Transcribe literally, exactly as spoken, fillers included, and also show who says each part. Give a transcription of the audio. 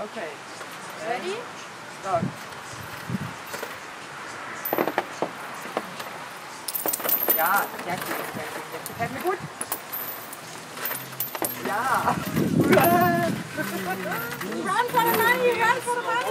Speaker 1: Okay.
Speaker 2: Ready?
Speaker 1: Start. Ja, sehr gut, sehr gut. Das gefällt mir gut. Ja.
Speaker 2: Run for the money, run for the money!